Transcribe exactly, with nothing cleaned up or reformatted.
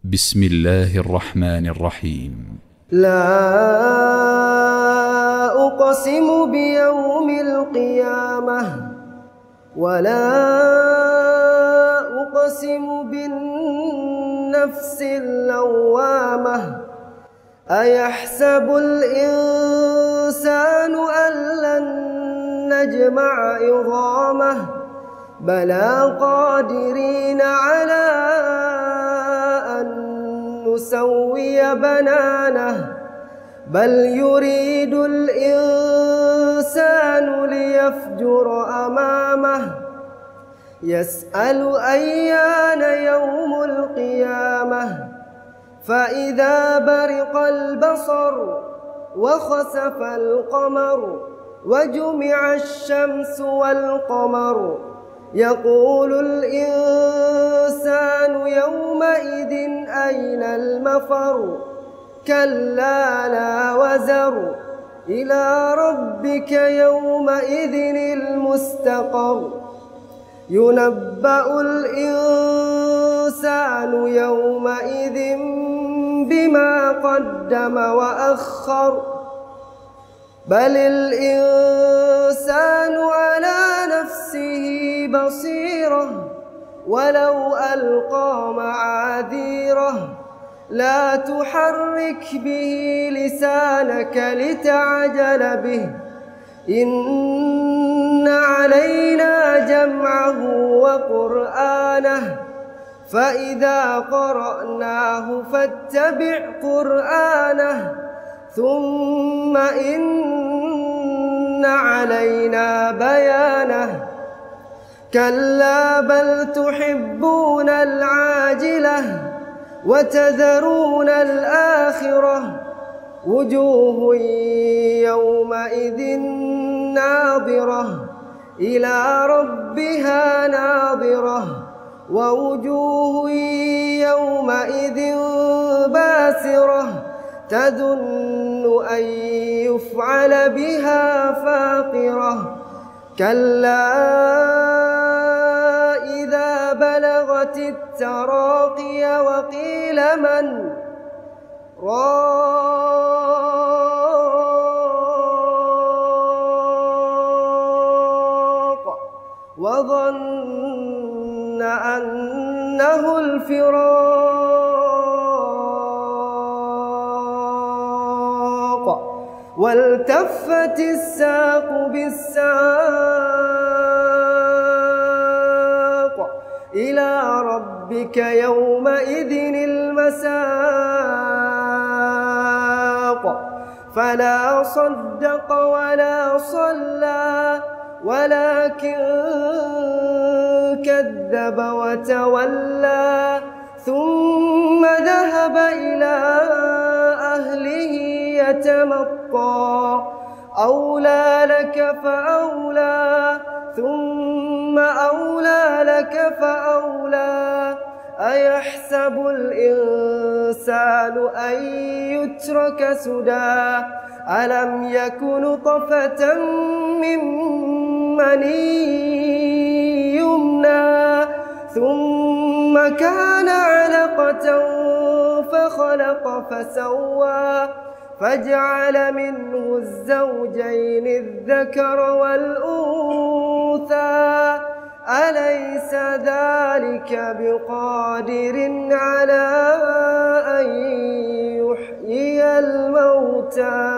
بسم الله الرحمن الرحيم. لا أقسم بيوم القيامة ولا أقسم بالنفس اللوامة. أيحسب الإنسان أن لن نجمع عظامه بلى قادرين على أن نسوي بنانه بل يريد الإنسان ليفجر أمامه يسأل أيان يوم القيامة فإذا برق البصر وخسف القمر وجمع الشمس والقمر يقول الإنسان يومئذ أين المفر كلا لا وزر إلى ربك يومئذ المستقر ينبأ الإنسان يومئذ بما قدم وأخر بل الإنسان على نفسه بصيرة ولو ألقى معاذيره لا تحرك به لسانك لتعجل به إن علينا جمعه وقرآنه فإذا قرأناه فاتبع قرآنه ثم إن علينا بيانه كلا بل تحبون العاجلة وتذرون الآخرة وجوه يومئذ ناظرة إلى ربها ناظرة ووجوه يومئذ باسرة تظن أن يفعل بها فاقرة كلا إذا بلغت التراقي وقيل من راق وظن أنه الفراق والتفت الساق بالساق إلى ربك يومئذ المساق فلا صدق ولا صلى ولكن كذب وتولى ثم ذهب إلى أهله يتمطى أولى لك فأولى ثم أولى لك فأولى أيحسب الإنسان أن يترك سدى ألم يك نطفة من مني يمنى ثم كان علقة فخلق فسوى فجعل منه الزوجين الذكر والأنثى أليس ذلك بقادر على أن يحيي الموتى